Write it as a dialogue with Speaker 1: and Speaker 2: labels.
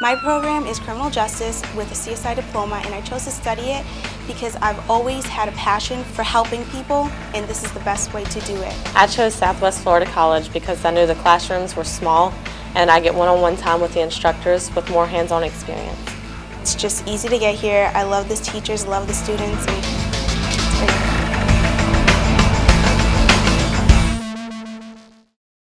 Speaker 1: My program is criminal justice with a CSI diploma, and I chose to study it because I've always had a passion for helping people, and this is the best way to do it.
Speaker 2: I chose Southwest Florida College because I knew the classrooms were small and I get one-on-one time with the instructors with more hands-on experience.
Speaker 1: It's just easy to get here. I love the teachers, love the students, and it's great.